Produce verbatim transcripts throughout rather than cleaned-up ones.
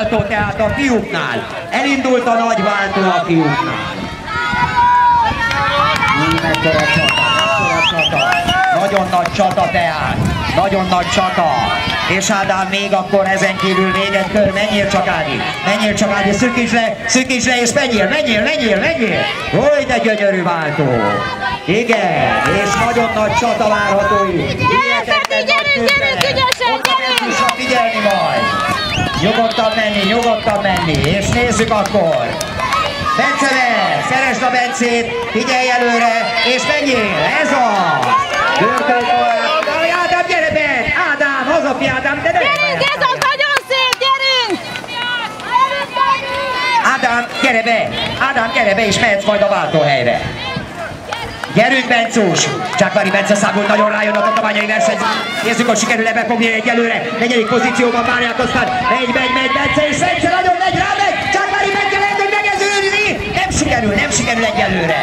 váltó tehát a fiúknál. Elindult a nagy váltó a fiúknál. Mekkora csata, mekkora csata. Nagyon nagy csata tehát. Nagyon nagy csata. És Ádám még akkor ezen kívül még egy kör. Menjél csak Ádi. Menjél csak Ádi. Szűkíts le, szűkíts le és menjél, menjél, menjél, menjél. Hogy de gyönyörű váltó. Igen, és nagyon nagy csata várható itt. Hihetetlen nagy küzdelem. Oda megfussak figyelni majd. Nyugodtan menni, nyugodtan menni. És nézzük akkor. Bence, szeresd a Bencét, figyelj előre, és menjél, ez az! Görtöl tovább, Ádám, gyere be! Ádám, hazafi Ádám, de ne! Gyerünk, ez az nagyon szép, gyerünk! Ádám, gyere be! Ádám, gyere be, és mehetsz majd a váltóhelyre. Gyerünk, Bencós! Csákvári Bence számul, nagyon rájön a tatabányai verseny. Nézzük, hogy sikerül-e befogni egyelőre. Negyedik pozícióban várják, aztán megy, megy, megy, Bence, és Bence nagyon megy, rámegy! Csákvári Bence lehet, hogy megezőzni! Nem sikerül, nem sikerül egyelőre.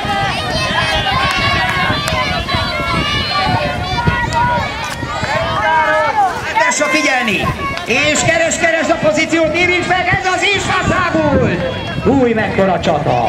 Tessék figyelni! És keres, keres a pozíciót, írj meg, ez az is szágult! Új, mekkora csata!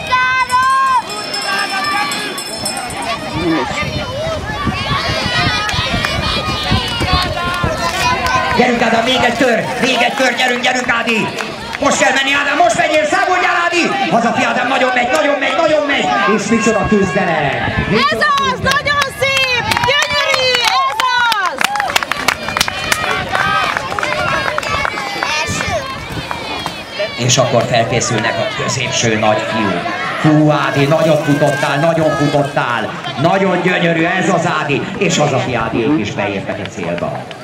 Gyerünk Ádám, még egy kör, még egy kör, gyerünk, gyerünk Ádi! Most kell menni Ádám, most menjél, számoljál Ádi! Hazafi Ádám, nagyon megy, nagyon megy, nagyon megy! És micsoda küzdelem! Ez az, nagyon szép, gyönyörű, ez az! És akkor felkészülnek a középső nagy fiú. Hú, Ádi, nagyot futottál, nagyon futottál, nagyon gyönyörű ez az Ádi, és hazafi Ádiék is beértek a célba.